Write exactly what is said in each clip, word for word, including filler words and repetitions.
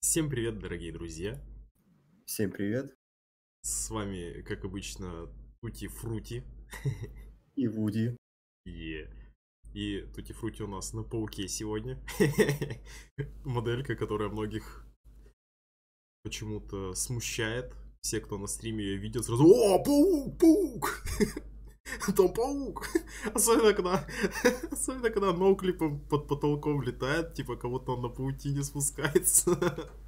Всем привет, дорогие друзья! Всем привет! С вами, как обычно, Тути Фрути. И Вуди. И, и Тути Фрути у нас на пауке сегодня. Моделька, которая многих почему-то смущает. Все, кто на стриме ее видят, сразу: «О, паук, паук! Там паук!» Особенно когда, особенно когда ноуклипом под потолком летает, типа кого-то он на паутине спускается.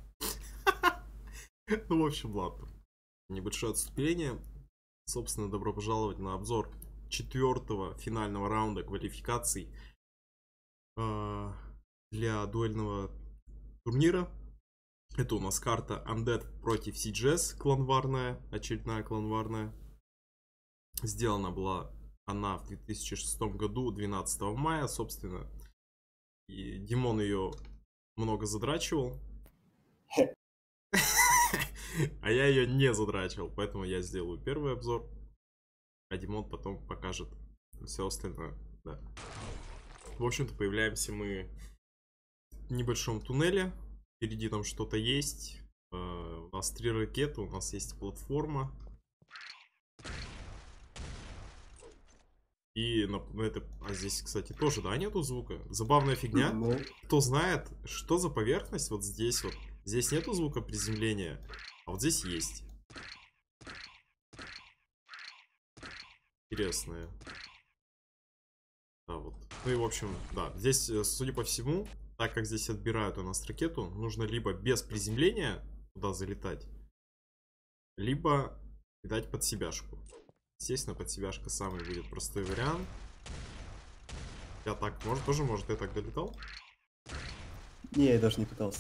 Ну, в общем, ладно. Небольшое отступление. Собственно, добро пожаловать на обзор четвертого финального раунда квалификаций э, для дуэльного турнира. Это у нас карта Undead против си джи эс, кланварная, очередная кланварная. Сделана была она в две тысячи шестом году, двенадцатого мая, собственно. И Димон ее много задрачивал. А я ее не задрачивал, поэтому я сделаю первый обзор. А Димон потом покажет все остальное. Да. В общем-то, появляемся мы в небольшом туннеле. Впереди там что-то есть. Uh, у нас три ракеты, у нас есть платформа. И на, на это, а здесь, кстати, тоже, да, нету звука. Забавная фигня. Ну. Кто знает, что за поверхность вот здесь вот. Здесь нету звука приземления, а вот здесь есть. Интересная. Да, вот. Ну и в общем, да, здесь, судя по всему, так как здесь отбирают у нас ракету, нужно либо без приземления туда залетать, либо кидать под себяшку. Естественно, под себяшка самый будет простой вариант. Я так, может, тоже, может, я так долетал? Не, я даже не пытался.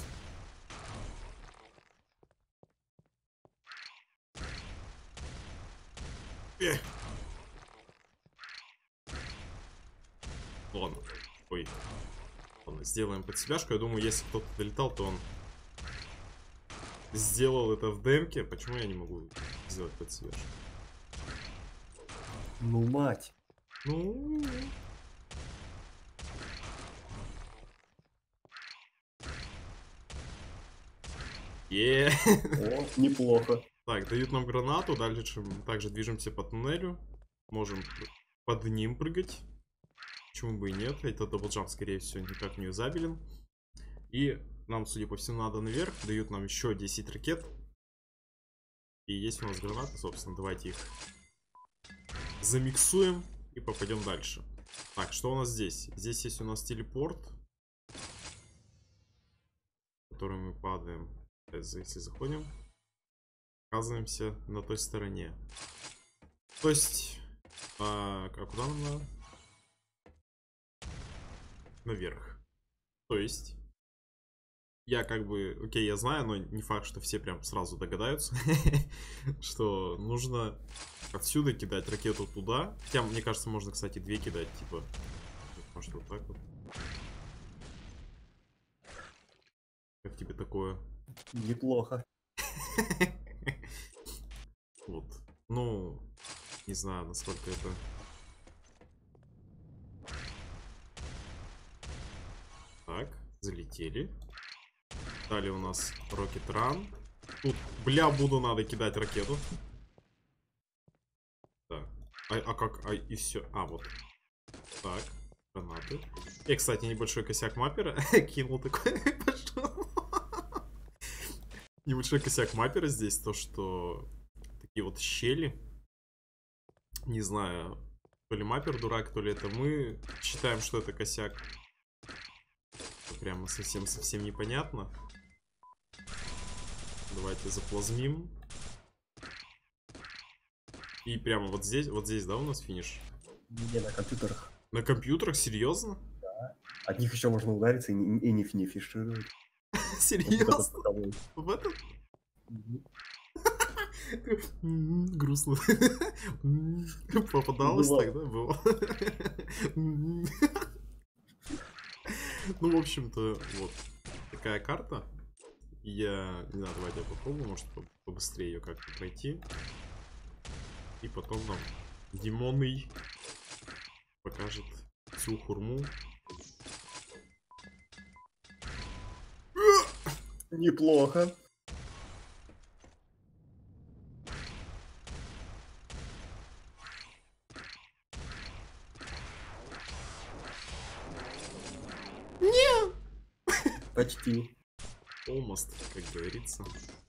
Эх. Ладно. Ой. Ладно, сделаем под себяшку. Я думаю, если кто-то долетал, то он сделал это в демке. Почему я не могу сделать под себяшку? Ну, мать. Ну... Еее. О, неплохо. Так, дают нам гранату. Дальше также движемся по туннелю. Можем под ним прыгать. Почему бы и нет? Это даблджамп, скорее всего, никак не юзабелен. И нам, судя по всему, надо наверх. Дают нам еще десять ракет. И есть у нас гранаты, собственно. Давайте их замиксуем и попадем дальше. Так, что у нас здесь? Здесь есть у нас телепорт, в который мы падаем. Если заходим, оказываемся на той стороне. То есть, а, а куда нам надо? Наверх. То есть, я как бы, окей, я знаю, но не факт, что все прям сразу догадаются, что нужно отсюда кидать ракету туда. Хотя, мне кажется, можно, кстати, две кидать, типа, может, вот так вот. Как тебе такое? Неплохо. Вот. Ну, не знаю, насколько это... Так, залетели. Далее у нас Rocket Run. Тут, бля, буду надо кидать ракету. Да. А, а как? А, и все. А, вот. Так, гранаты. Я, кстати, небольшой косяк маппера. Кинул такой. Пошел. Небольшой косяк маппера здесь. То, что такие вот щели. Не знаю, то ли маппер дурак, то ли это мы считаем, что это косяк. Прямо совсем-совсем непонятно. Давайте заплазмим. И прямо вот здесь, вот здесь, да, у нас финиш? Не, на компьютерах. На компьютерах? Серьезно? Да. От них еще можно удариться и не, и не финишировать. Серьезно? В этот? Грустно. Попадалось тогда? Было. Ну, в общем-то, вот такая карта. Я, не знаю, давайте я попробую, может, побыстрее ее как-то пройти. И потом нам Димонный покажет всю хурму. Неплохо. Не! Почти. Almost, как говорится.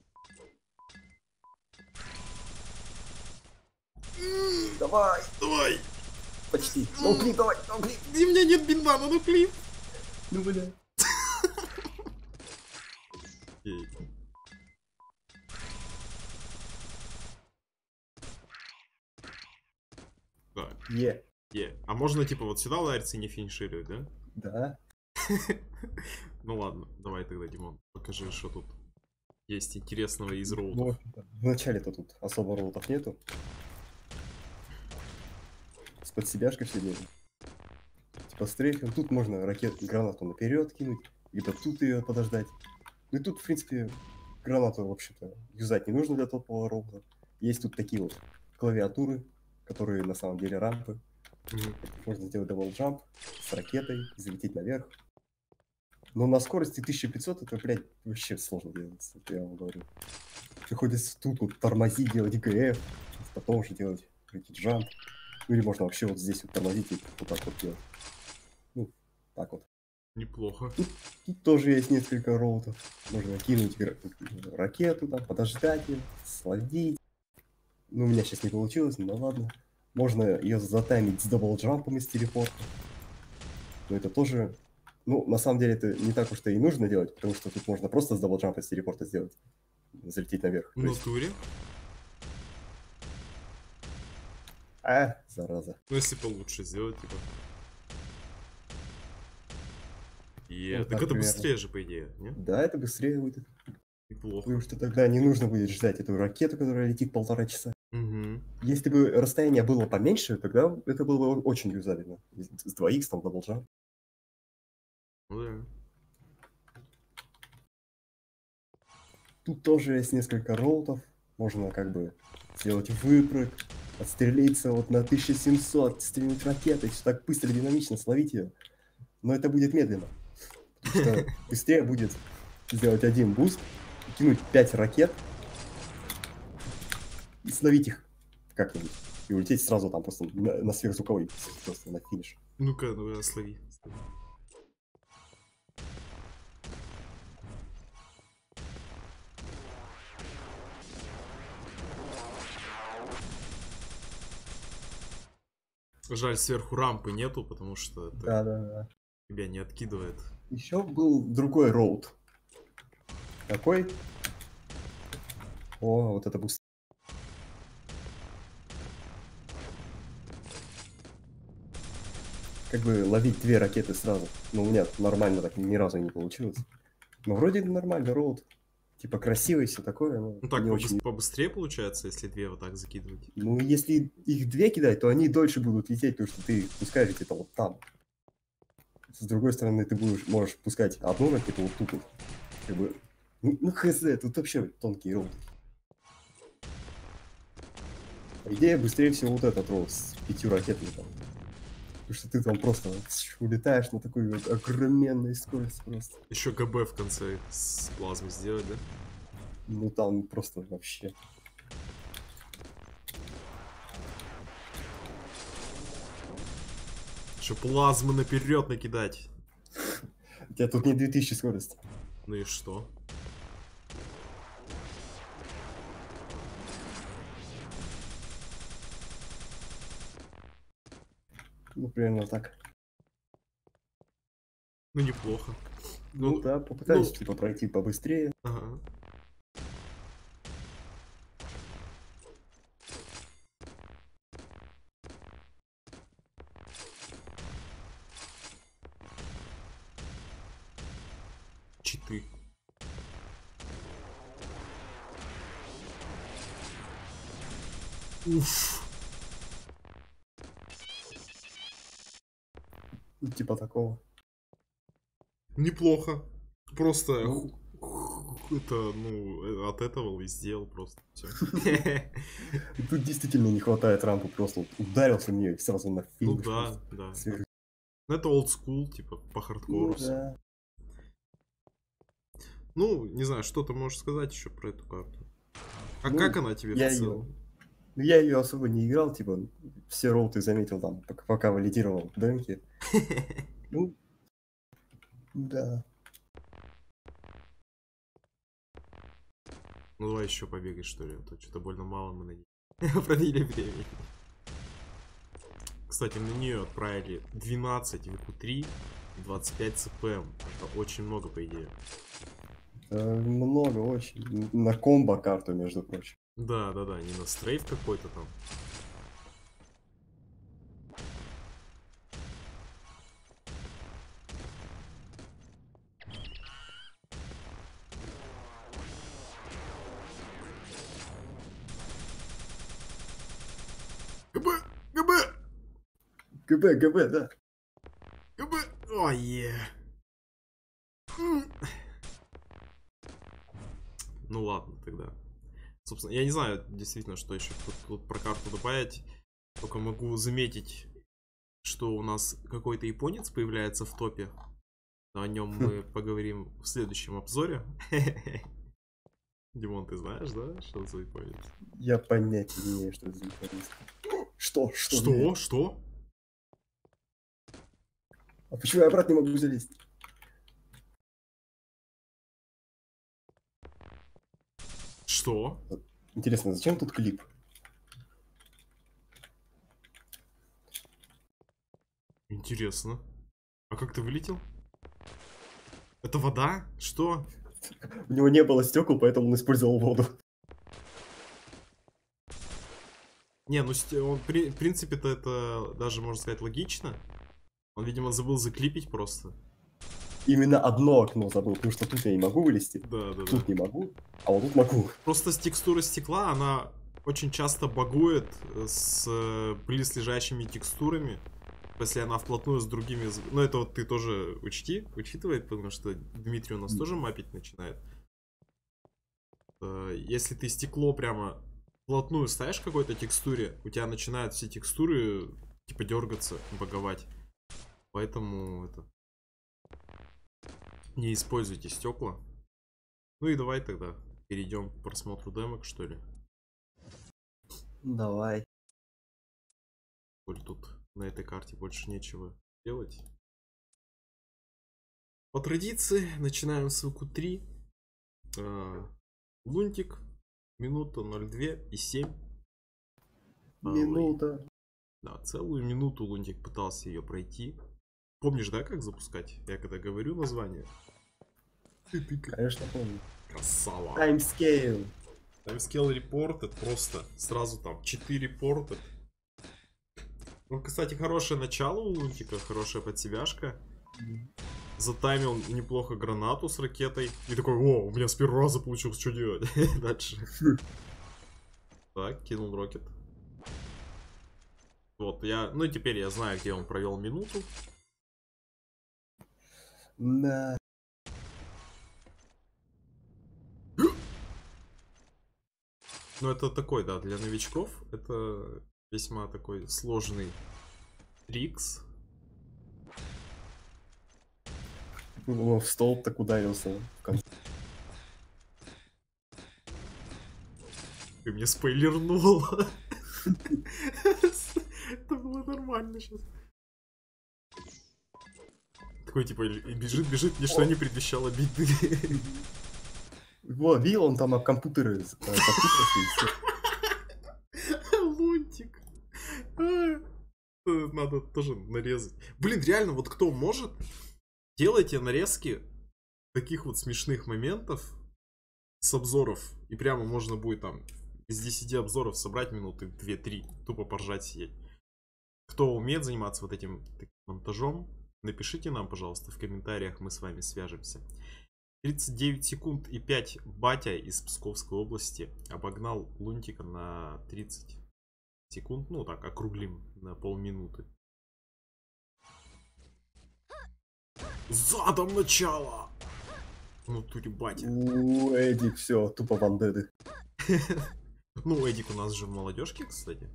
Давай. Давай! Почти. Ну, клип, давай, ну, клип. И у меня нет бинта, ну клип. Ну, бля. Окей. Так, Е. е. А можно типа вот сюда удариться и не финишировать, да? Да. Ну ладно, давай тогда, Димон, покажи, что тут есть интересного из роутов. Ну, вначале-то тут особо роутов нету. С подсебяшкой все делаем. Типа стрейфим. Тут можно ракет, гранату наперед кинуть, либо тут ее подождать. Ну и тут, в принципе, гранату, в общем-то, юзать не нужно для топового роута. Есть тут такие вот клавиатуры, которые на самом деле рампы. Мгм. Можно сделать дабл-джамп с ракетой, залететь наверх. Но на скорости тысяча пятьсот это, блядь, вообще сложно делать, это я вам говорю. Приходится тут вот тормозить, делать ГФ, потом уже делать ракет-джамп. Ну или можно вообще вот здесь вот тормозить и вот так вот делать. Ну, так вот. Неплохо. Тут тоже есть несколько роутов. Можно кинуть ра- ракету, там, подождать ее, словить. Ну, у меня сейчас не получилось, ну да ладно. Можно ее затаймить с дабл-джампом из телепорта. Но это тоже... Ну, на самом деле, это не так уж и нужно делать, потому что тут можно просто с дабл-джампа из телепорта сделать. Залететь наверх. В То есть... натуре? А, зараза. Ну если получше сделать, типа. Е, Вот так так это примерно. быстрее же, по идее, не? Да, это быстрее будет. Неплохо. Потому что тогда не нужно будет ждать эту ракету, которая летит полтора часа. Угу. Если бы расстояние было поменьше, тогда это было бы очень юзабельно. С два икс там дабл-джамп. Ну да. Тут тоже есть несколько роутов. Можно как бы сделать выпрыг, отстрелиться вот на тысяча семьсот, стрельнуть ракетой, все так быстро, динамично, словить ее. Но это будет медленно. Потому что быстрее будет сделать один буст, кинуть пять ракет и словить их как-нибудь. И улететь сразу там просто на, на сверхзвуковой, просто на финиш. Ну-ка, ну слови. слови. Жаль, сверху рампы нету, потому что это Да, да, да. тебя не откидывает. Еще был другой роут. Какой? О, вот это буст. Как бы ловить две ракеты сразу. Но у меня нормально так ни разу не получилось. Но вроде нормально роут. Типа красивый, все такое, но Ну так не побыс- очень. побыстрее получается, если две вот так закидывать. Ну, если их две кидать, то они дольше будут лететь, потому что ты пускаешь где-то вот там. С другой стороны, ты будешь, можешь пускать одну ракету вот тут вот. Как бы, ну, ну хз, тут вообще тонкий роут. По идее, быстрее всего вот этот роут с пятью ракетами там. Потому что ты там просто улетаешь на такой вот огроменной скорости просто. Еще ГБ в конце с плазмой сделать, да? Ну там просто вообще. Еще плазмы наперед накидать. У тебя тут не две тысячи скорости. Ну и что? Ну, примерно так. Ну неплохо. Ну, Ну, да, попытаюсь ну- типа пройти побыстрее. Ага. Читы. Уф. Ну, типа такого. Неплохо. Просто Ну. ху- это, ну, э, от этого и сделал просто. Все. Тут действительно не хватает рампы, просто вот ударился в нее и сразу на Ну финиш. да, просто да. сверх- Ну, это old school, типа, по Ну, хардкору. всё. да. Ну, не знаю, что ты можешь сказать еще про эту карту? А Ну, как она тебе я в целом? ее, ну, я ее особо не играл, типа, все роуты заметил там, пока, пока валидировал демки. Ну, да. Ну давай еще побегай, что ли, а то что-то больно мало мы на ней продлили времени. Кстати, на нее отправили двенадцать ви ку три и двадцать пять цэ пэ эм. Это очень много, по идее. Э, Много очень. На комбо карту, между прочим. Да, да, да, не на стрейф какой-то там. ГБ! ГБ! ГБ, ГБ, да. ГБ! Ой, е. Ну ладно, тогда. Собственно, я не знаю, действительно, что еще тут, тут про карту добавить. Только могу заметить, что у нас какой-то японец появляется в топе. Но о нем мы поговорим в следующем обзоре. Димон, ты знаешь, да, что за японец? Я понятия не имею, что это за японец. Что? Что? Что? Блядь? Что? А почему я обратно не могу залезть? Что? Интересно, зачем тут клип? Интересно. А как ты вылетел? Это вода? Что? У него не было стекол, поэтому он использовал воду. Не, ну сте- он, при- в принципе-то это даже, можно сказать, логично. Он, видимо, забыл заклипить просто. Именно одно окно забыл, потому что тут я не могу вылезти. Да, да, да. Тут не могу, а вот тут могу. Просто с текстуры стекла она очень часто багует с э, близлежащими текстурами. Если она вплотную с другими... з- Ну, это вот ты тоже учти, учитывай, потому что Дмитрий у нас тоже мапить начинает. Э, Если ты стекло прямо вплотную ставишь к какой-то текстуре, у тебя начинают все текстуры типа дергаться, баговать. Поэтому это... Не используйте стекла. Ну и давай тогда перейдем к просмотру демок, что ли. Давай. Коль тут на этой карте больше нечего делать. По традиции начинаем с ви ку три. Э, Лунтик. Минута ноль два и семь. Минута. Да, целую минуту Лунтик пытался ее пройти. Помнишь, да, как запускать? Я когда говорю название. Ты тыкай. Конечно, помню. Красава. Timescale. Timescale Reported просто сразу там четыре порта. Ну, кстати, хорошее начало у Лунтика, хорошая подсебяшка. Затаймил неплохо гранату с ракетой. И такой, о, у меня с первого раза получилось, что делать? Дальше. Так, кинул рокет. Вот, я, ну теперь я знаю, где он провел минуту. Да. Ну это такой, да, для новичков это весьма такой сложный трикс. В столб так ударился в конце. Ты мне спойлернул. Это было нормально сейчас. Такой типа бежит, бежит, ничто не предвещало беды. Вот, видел, он там об компьютеры запутался. Лунтик. Надо тоже нарезать. Блин, реально, вот кто может, делайте нарезки таких вот смешных моментов с обзоров. И прямо можно будет там из десяти обзоров собрать минуты две-три. Тупо поржать сидеть. Кто умеет заниматься вот этим таким монтажом, напишите нам, пожалуйста, в комментариях, мы с вами свяжемся. тридцать девять секунд и пять батя из Псковской области обогнал Лунтика на тридцать секунд. Ну так, округлим на полминуты. Задом начало! Ну, туре батя. У Эдик, все, тупо вандеды. Ну, Эдик у нас же в молодежке, кстати.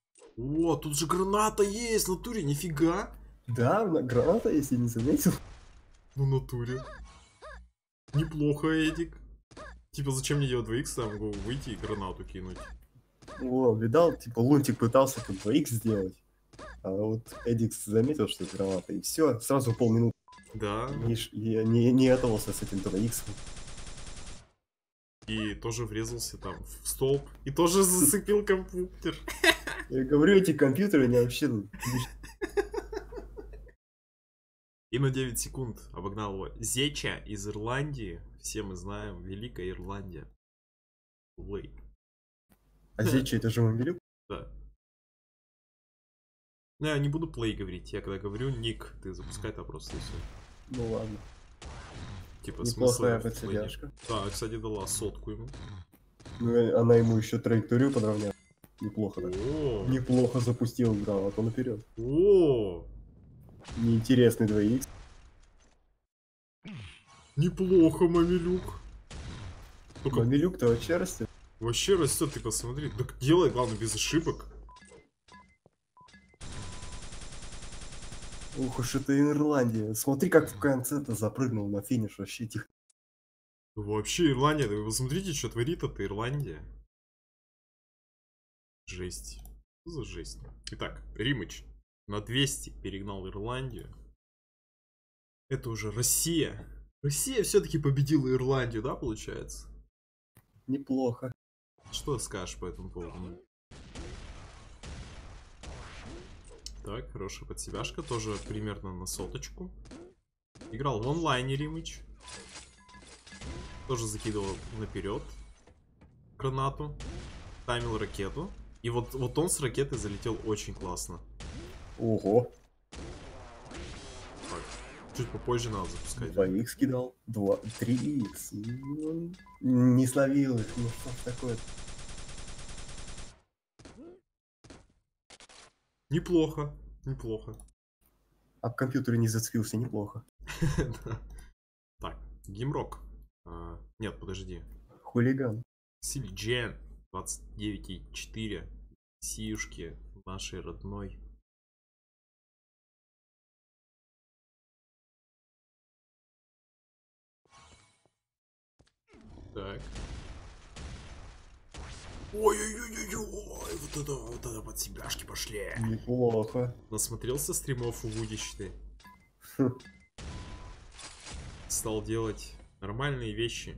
О, тут же граната есть, в натуре, нифига. Да, граната, если не заметил. В натуре. Неплохо, Эдик. Типа, зачем мне делать два икс, я могу выйти и гранату кинуть. О, видал, типа Лунтик пытался тут два икс сделать. А вот Эдикс заметил, что это граната, и все, сразу полминуты. Да. Не, ш- не, не, не отовался с этим два икс. И тоже врезался там в столб. И тоже зацепил компьютер. Я говорю, эти компьютеры, они вообще... И на девять секунд обогнал его Зеча из Ирландии. Все мы знаем, Великая Ирландия. Лей. А Зечи это же Мамилюк? Да. Ну, я не буду плей говорить. Я когда говорю ник, ты запускай там просто и все. Ну ладно. Типа Неплохая смысла в плейне. подсадяшка. Да, кстати, дала сотку ему. Ну, и она ему еще траекторию подровняла. Неплохо, да. О, Неплохо запустил гранату наперед. о, Неинтересный два икс. неплохо, Мамилюк. Только Мамилюк-то вообще растет. вообще растет, ты посмотри. Так делай, главное, без ошибок. Ух уж это Ирландия. Смотри, как в конце-то запрыгнул на финиш. Вообще тихо. Вообще Ирландия, вы посмотрите, что творит эта Ирландия. Жесть. Что за жесть? Итак, Римыч на двести перегнал Ирландию. Это уже Россия. Россия все-таки победила Ирландию, да, получается? Неплохо. Что скажешь по этому поводу? Так, хорошая подсебяшка, тоже примерно на соточку. Играл в онлайне Римыч. Тоже закидывал наперед гранату. Таймил ракету. И вот, вот он с ракеты залетел очень классно. Ого. Так, чуть попозже надо запускать. два икс кидал. два, три икс. Ну, не словил их. Ну что ж такое? Неплохо, неплохо. А в компьютере не зацепился, неплохо. Так, Геймрок. А, нет, подожди. Хулиган. Сильджен двадцать девять и четыре. Сиюшки нашей родной. Так. Ой-ой-ой-ой-ой, вот это, вот это подсебяшки пошли. Неплохо. Насмотрелся стримов у Вудичты. Стал делать нормальные вещи.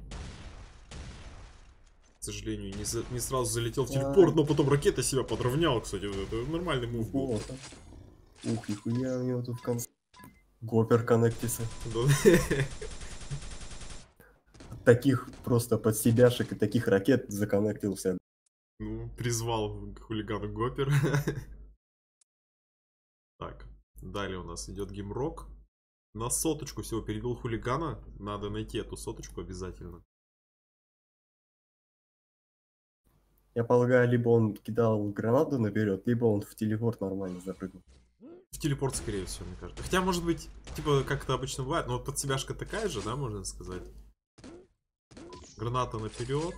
К сожалению, не, за, не сразу залетел в телепорт, но потом ракета себя подровняла, кстати. Это нормальный мув был. Неплохо. Ух, нихуя у него тут в конце. Гопер коннектится. Таких просто подсебяшек и таких ракет законнектился. Ну, призвал хулигану Гопер. Так, далее у нас идет геймрок. На соточку всего перебил хулигана. Надо найти эту соточку обязательно. Я полагаю, либо он кидал гранату наперед, либо он в телепорт нормально запрыгнул. В телепорт, скорее всего, мне кажется. Хотя, может быть, типа, как это обычно бывает, но вот подсебяшка такая же, да, можно сказать. Граната наперед.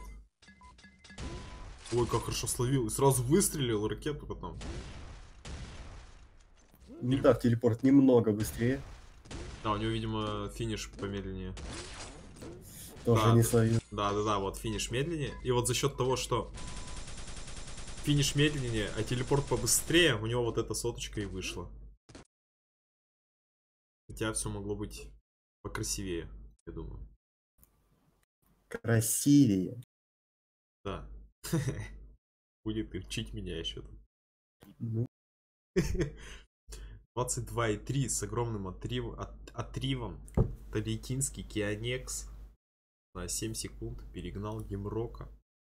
Ой, как хорошо словил. И сразу выстрелил ракету потом. Ну да, в телепорт немного быстрее. Да, у него, видимо, финиш помедленнее. Тоже Да. не словил. Да, да, да, вот финиш медленнее. И вот за счет того, что финиш медленнее, а телепорт побыстрее, у него вот эта соточка и вышла. Хотя все могло быть покрасивее, я думаю. Красивее. Да. Будет и учить меня еще тут. Ну, двадцать два и три с огромным отрив, от, отривом. Талитинский Кианекс на семь секунд перегнал Геймрока.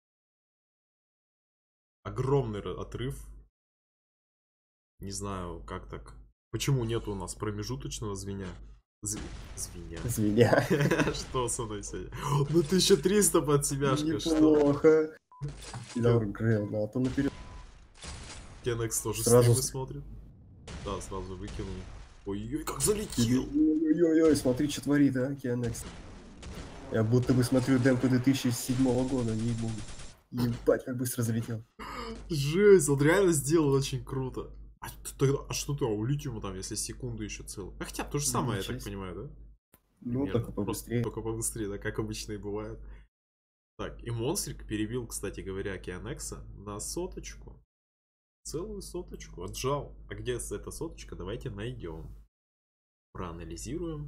Огромный отрыв. Не знаю, как так. Почему нет у нас промежуточного звеня? Зв... Звеня. звеня. Что со мной сегодня? Ну тысяча триста под себяшка, что? Неплохо. Кидал гранату наперед. Кенекс тоже Сразу стримы с- смотрит. Да, сразу выкинул. Ой-ой, как залетел! Ой-ой-ой, смотри, что творит, а, Кианекс. Я будто бы смотрю демку две тысячи седьмого года, ей-богу. Ебать, как быстро залетел. Жесть, он реально сделал очень круто. А, т- тогда, а что ты, а у литиума там, если секунду еще целый? А хотя то же самое, я так Ничего себе. понимаю, да? Ну, только побыстрее. Просто, только побыстрее, да, как обычно и бывает. Так, и монстрик перебил, кстати говоря, Кианекса на соточку. Целую соточку. Отжал. А где эта соточка? Давайте найдем. Проанализируем.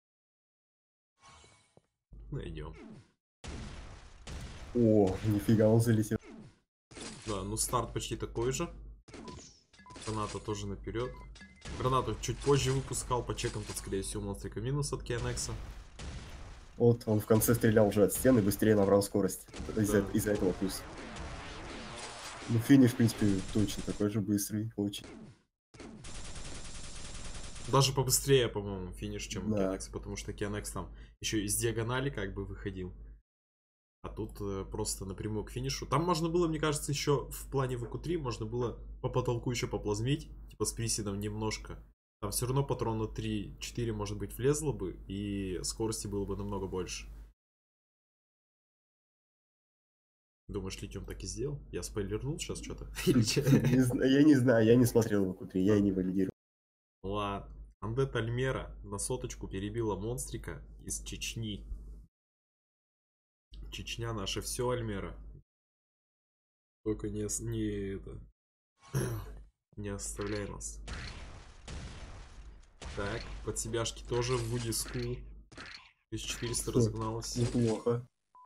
Найдем. О, нифига, он залетел. Да, ну старт почти такой же. Граната тоже наперед. Гранату чуть позже выпускал. По чекам тут, скорее всего, монстрика минус от Кианекса. Вот, он в конце стрелял уже от стены, быстрее набрал скорость. Из-за Да. из этого плюс. Ну, финиш, в принципе, точно такой же быстрый, очень. Даже побыстрее, по-моему, финиш, чем Да. у Кианекса, потому что Кианекс там еще из диагонали как бы выходил. А тут э, просто напрямую к финишу. Там можно было, мне кажется, еще в плане вэ ку три можно было по потолку еще поплазмить. Типа с присидом немножко. Там все равно патрона три-четыре, может быть, влезло бы. И скорости было бы намного больше. Думаешь, Литиум так и сделал? Я спойлернул сейчас что-то? Не зна- Я не знаю, я не смотрел вэ ку три, я и не валидировал. Ладно. Undead Альмера на соточку перебила монстрика из Чечни. Чечня наше все, Альмера. Только не, с- не это. Не оставляй нас. Так, под себяшки тоже в Woody School. тысяча четыреста Что? разогналась. Неплохо.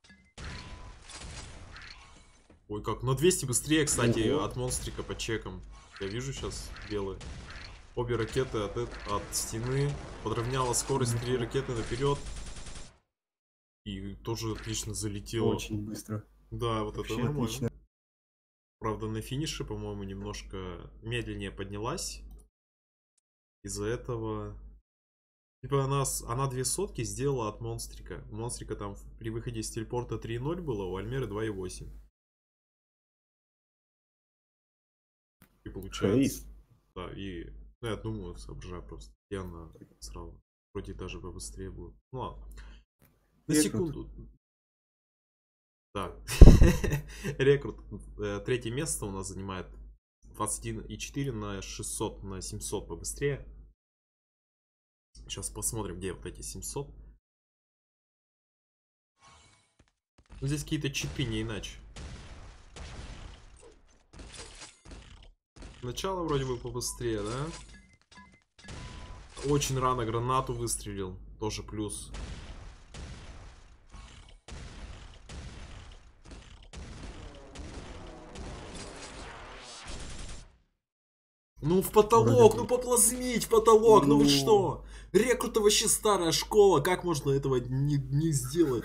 Ой, как. На двести быстрее, кстати, Ого. от монстрика по чекам. Я вижу сейчас белые. Обе ракеты от, эт- от стены. Подровняла скорость, три ракеты наперед. И тоже отлично залетело. Очень быстро. Да, вот Вообще это нормально. отлично. Правда, на финише, по-моему, немножко медленнее поднялась. Из-за этого... Типа она, с- она две сотки сделала от монстрика. У монстрика там в- при выходе из телепорта три ноль было, у Альмеры два и восемь. И получается... Хейс. Да, и... Ну, я думаю, соображаю просто. И она сразу. Вроде даже побыстрее будет. Ну ладно. На Рекрут. секунду. Да. Рекрут. Э, Третье место у нас занимает двадцать один и четыре на шестьсот, на семьсот побыстрее. Сейчас посмотрим, где вот эти семьсот. Ну, здесь какие-то читы, не иначе. Начало вроде бы побыстрее, да? Очень рано гранату выстрелил. Тоже плюс. Ну в потолок, Вроде ну бы. поплазмить в потолок, ну вы Ну. что? Рекрута вообще старая школа, как можно этого не, не сделать?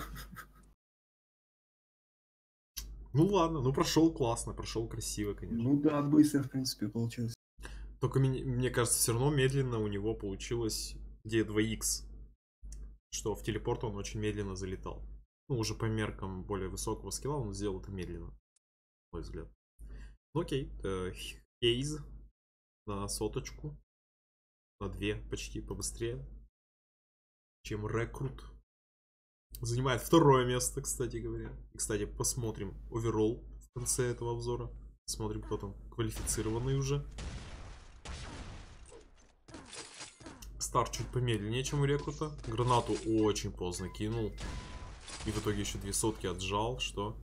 Ну ладно, ну прошел классно, прошел красиво, конечно. Ну да, быстро, в принципе, получилось. Только мне, мне кажется, все равно медленно у него получилось где два икс. Что в телепорт он очень медленно залетал. Ну, уже по меркам более высокого скилла он сделал это медленно. На мой взгляд. Ну окей. э, Хейз на соточку. На две почти побыстрее. Чем Рекрут. Занимает второе место, кстати говоря. И, кстати, посмотрим оверолл в конце этого обзора. Смотрим, кто там квалифицированный уже. Старт чуть помедленнее, чем у Рекрута. Гранату очень поздно кинул. И в итоге еще две сотки отжал. Что?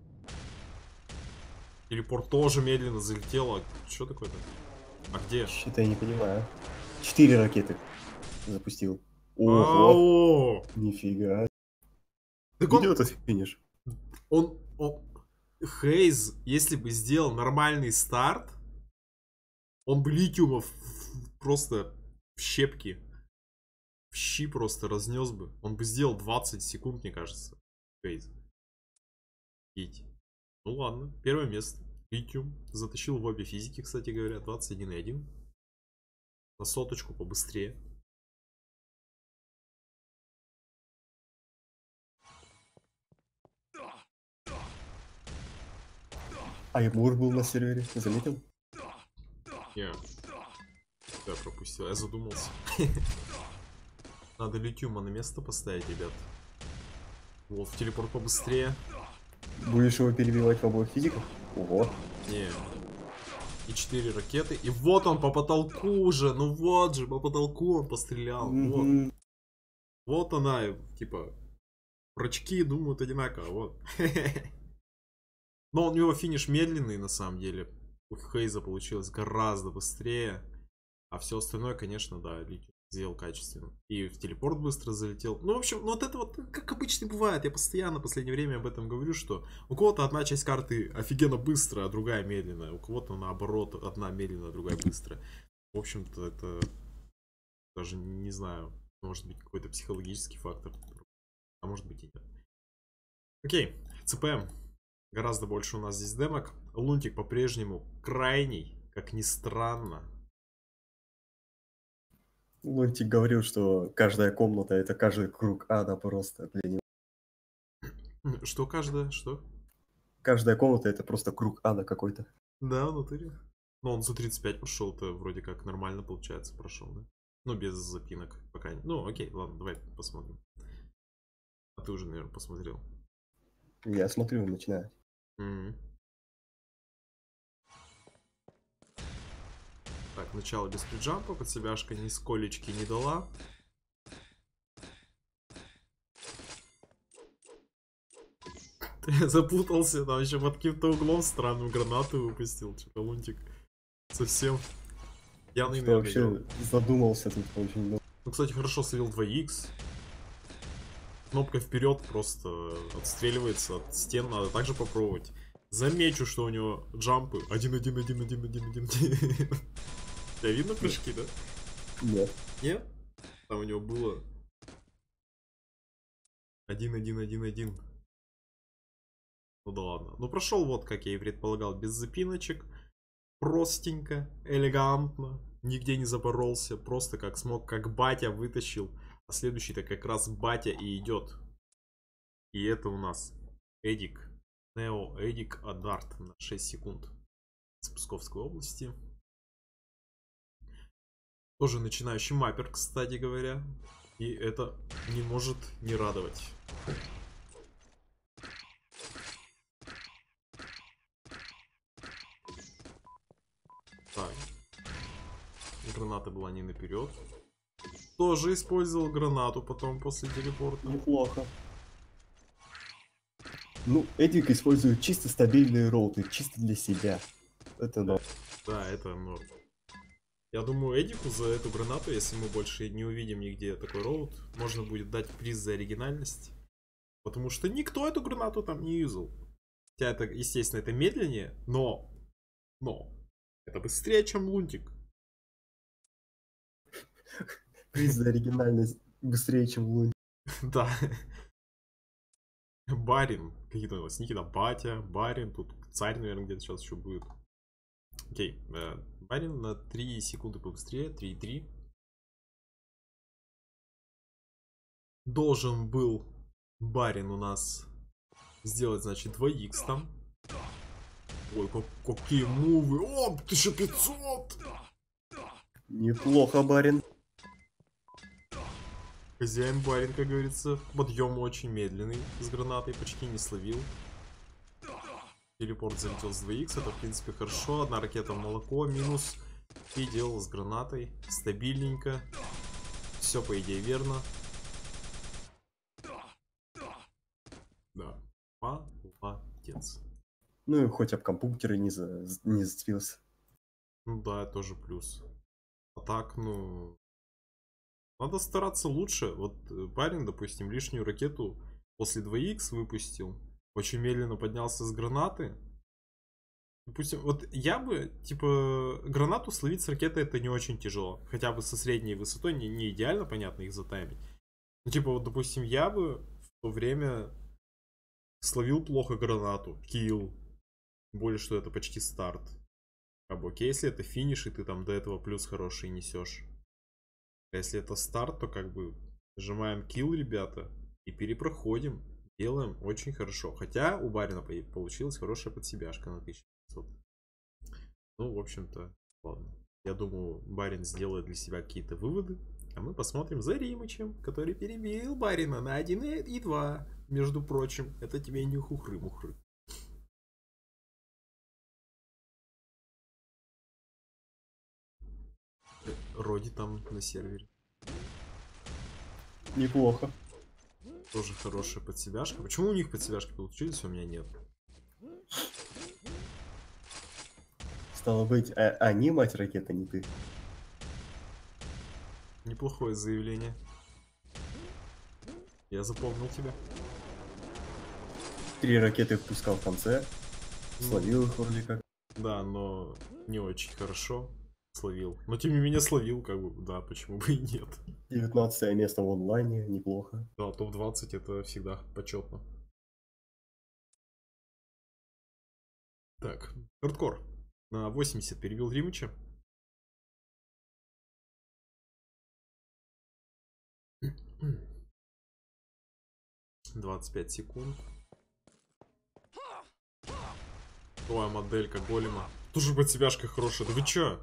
Телепорт тоже медленно залетел. А что такое-то? А где? Что-то я не понимаю. Четыре ракеты запустил. Ого, Ау! нифига. Так Где он, этот финиш? он, он... Хейз, если бы сделал нормальный старт, он бы Литиумов просто в щепки, в щи просто разнес бы. Он бы сделал двадцать секунд, мне кажется. Хейз. Идти. Ну ладно, первое место. Литиум. Затащил в обе физики, кстати говоря. двадцать один и один. На соточку побыстрее. А Аймур был на сервере, заметил? Я... Я пропустил, я задумался. Надо Литиума на место поставить, ребят. Вот, в телепорт побыстрее. Будешь его перебивать в обоих физиках? Ого. Не. И четыре ракеты. И вот он по потолку уже. Ну вот же, по потолку он пострелял. Вот. Мгм. Вот она, типа, прочки думают одинаково, вот. Но у него финиш медленный, на самом деле. У Хейза получилось гораздо быстрее. А все остальное, конечно, да, Лики сделал качественно. И в телепорт быстро залетел. Ну, в общем, ну вот это вот, как обычно бывает. Я постоянно в последнее время об этом говорю, что у кого-то одна часть карты офигенно быстрая, а другая медленная. У кого-то наоборот, одна медленная, другая быстрая. В общем-то, это даже не знаю, может быть какой-то психологический фактор. А может быть и нет. Окей, ЦПМ. Гораздо больше у нас здесь демок. Лунтик по-прежнему крайний, как ни странно. Лунтик говорил, что каждая комната это каждый круг ада просто для него. Что каждая, что? Каждая комната это просто круг ада какой-то. Да, в натуре. Но он за тридцать пять пошел-то вроде как нормально получается прошел, да? Ну, без запинок пока. Ну, окей, ладно, давай посмотрим. А ты уже, наверное, посмотрел. Я смотрю, начинаю. Mm-hmm. Так, начало без приджампа, под себяшка ни сколечки не дала. Запутался, там еще под каким-то углом странную гранату выпустил. Что-то Лунтик совсем явный, Что вообще играл. Задумался тут очень много. Ну, кстати, хорошо словил два икс. Кнопка вперед просто отстреливается от стен, надо также попробовать. Замечу, что у него джампы один один один один один один. Тебя видно прыжки, да? Нет. Нет? Там у него было один один один один. Ну да ладно. Ну прошел вот, как я и предполагал, без запиночек. Простенько, элегантно. Нигде не запоролся. Просто как смог, как батя вытащил. А следующий-то как раз батя и идет. И это у нас Эдик. Нео Эдик Адарт на шесть секунд. С Псковской области. Тоже начинающий маппер, кстати говоря. И это не может не радовать. Так. Граната была не наперед. Тоже использовал гранату потом после телепорта. Неплохо. Ну, Эдик использует чисто стабильные роуты, чисто для себя. Это норм. Да, это норм. Я думаю, Эдику за эту гранату, если мы больше не увидим нигде такой роут, можно будет дать приз за оригинальность. Потому что никто эту гранату там не юзал. Хотя это, естественно, это медленнее, но... Но... Это быстрее, чем Лунтик. Приз за оригинальность быстрее, чем Лунтик. Да. Барин. Какие-то у нас Никита Батя, Барин. Тут царь, наверное, где-то сейчас еще будет. Окей. Барин на три секунды побыстрее. три и три. Должен был Барин у нас сделать, значит, два икс там. Ой, как, какие мувы. О, тысяча пятьсот! Неплохо, Барин. Хозяин Барин, как говорится. Подъем очень медленный. С гранатой почти не словил. Телепорт залетел с два икс. Это, в принципе, хорошо. Одна ракета в молоко. Минус. И делал с гранатой. Стабильненько. Все, по идее, верно. Да. Молодец. Ну и хоть об компьютеры не, за... не зацепился. Ну да, тоже плюс. А так, ну... Надо стараться лучше. Вот парень, допустим, лишнюю ракету после два икс выпустил. Очень медленно поднялся с гранаты. Допустим, вот я бы, типа, гранату словить с ракеты это не очень тяжело. Хотя бы со средней высотой, не, не идеально, понятно, их затаймить. Ну, типа, вот, допустим, я бы в то время словил плохо гранату. Килл. Более, что это почти старт. Как бы, окей, если это финиш, и ты там до этого плюс хороший несешь. А если это старт, то как бы нажимаем килл, ребята, и перепроходим. Делаем очень хорошо. Хотя у Барина получилась хорошая подсебяшка на тысячу пятьсот. Ну, в общем-то, ладно. Я думаю, Барин сделает для себя какие-то выводы. А мы посмотрим за Римычем, который перебил Барина на один и два. Между прочим, это тебе не хухры-мухры. Роди там на сервере. Неплохо. Тоже хорошая подсебяшка. Почему у них подсебяшки получились, а у меня нет? Стало быть, а, они мать ракеты, не ты. Неплохое заявление. Я запомнил тебя. Три ракеты впускал в конце. Ну, Словил их вроде как. да, но не очень хорошо словил. Но тем не менее словил, как бы, да, почему бы и нет. девятнадцатое место в онлайне, неплохо. Да, топ двадцать это всегда почетно. Так, хардкор. На восемьдесят перебил Римыча. двадцать пять секунд. Твоя моделька голема. Тоже подсебяшка хорошая. Да вы чё?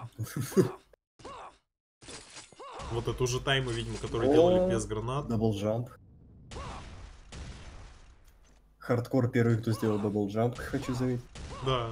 Вот это уже таймы, видимо, которые делали без гранат. Даблджамп. Хардкор первый, кто сделал даблджамп, хочу заметить. Да.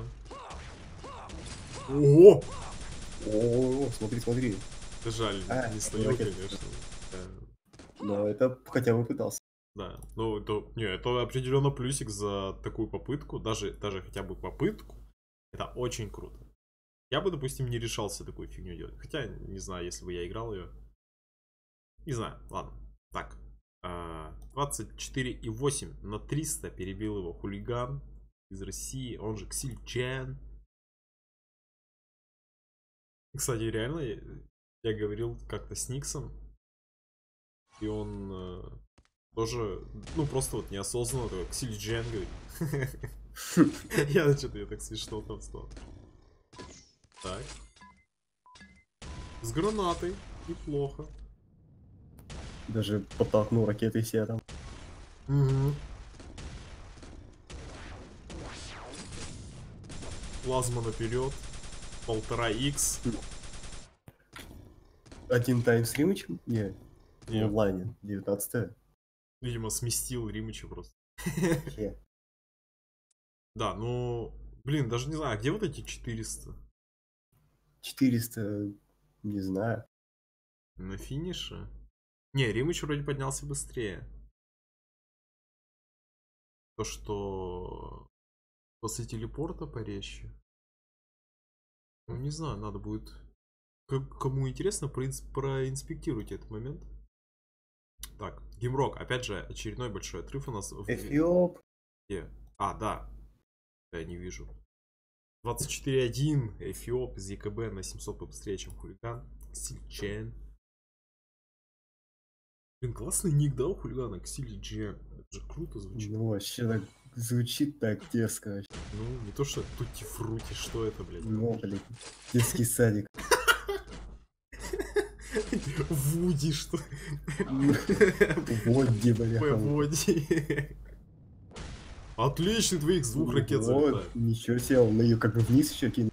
Ого! О, смотри, смотри. Жаль, А, не словил, ракета. конечно. Э, Но это хотя бы пытался. Да, ну это, не, это определенно плюсик за такую попытку, даже, даже хотя бы попытку, это очень круто. Я бы, допустим, не решался такую фигню делать, хотя, не знаю, если бы я играл ее, не знаю, ладно, так, а, двадцать четыре и восемь на триста перебил его хулиган из России, он же Ксильчен. Кстати, реально, я, я говорил как-то с Никсом, и он... э, тоже, ну просто вот неосознанно такой Ксильджен говорит. Я что-то я так смешно там стал. Так. С гранатой. Неплохо. Даже подтолкнул ракеты себе там. Угу. Плазма наперед. Полтора икс. Один тайм с Римычем? Не, в Нет, онлайне. девятнадцатое. видимо, сместил Римыча просто. Хе. Да, ну, блин, даже не знаю, а где вот эти четыреста? четыреста, не знаю. На финише? Не, Римыч вроде поднялся быстрее. То, что после телепорта порезче. Ну, не знаю, надо будет... К- Кому интересно, проинс- проинспектируйте этот момент. Так, Геймрок. Опять же, очередной большой отрыв у нас. В... Эфиоп. Где? А, да. Я не вижу. двадцать четыре один. Эфиоп из ЕКБ на семьсот побыстрее, чем хулиган. Сильчен. Блин, классный ник, да, у хулигана? Ксилиджен. Это же круто звучит. Ну, вообще так звучит так дерзко. вообще. Ну, не то что тутти-фрути, что это, блядь? Ну, блин. Детский садик. Вуди, что? Водди, бля. Вуди. Отличный двоих с двух ракет залетает. Вот, ничего себе, он ее как бы вниз еще кинул.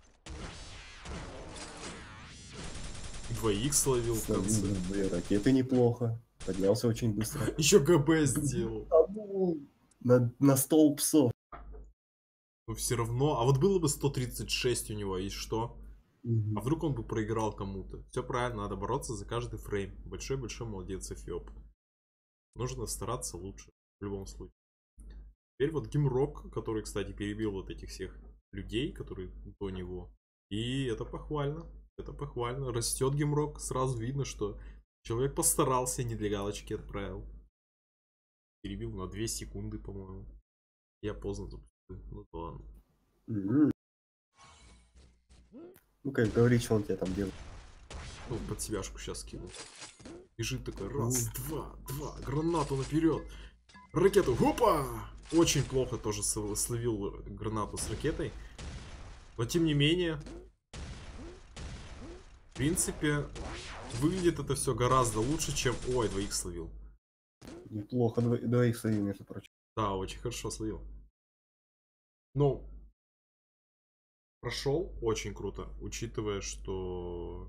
два икс словил в конце. Блин, ракеты неплохо. Поднялся очень быстро. Еще ГБ сделал. А, ну, На, на стол псов. Но все равно. А вот было бы сто тридцать шесть у него, и что? Мгм. А вдруг он бы проиграл кому-то? Все правильно, надо бороться за каждый фрейм. Большой-большой молодец, Эфиоп. Нужно стараться лучше, в любом случае. Теперь вот Гимрок, который, кстати, перебил вот этих всех людей, которые до него. И это похвально. Это похвально. Растет Гимрок. Сразу видно, что человек постарался, не для галочки отправил. Перебил на две секунды, по-моему. Я поздно запустил. Ну да ладно. Мгм. Ну, как говори, что он тебе там делает. Ну, под себяшку сейчас кину. Бежит такой, раз, два, два, гранату наперед. Ракету, хопа! Очень плохо тоже словил гранату с ракетой. Но тем не менее, в принципе, выглядит это все гораздо лучше, чем... Ой, двоих словил. Неплохо, дво- двоих своих, между прочим. Да, очень хорошо словил. Ну, прошел очень круто, учитывая, что...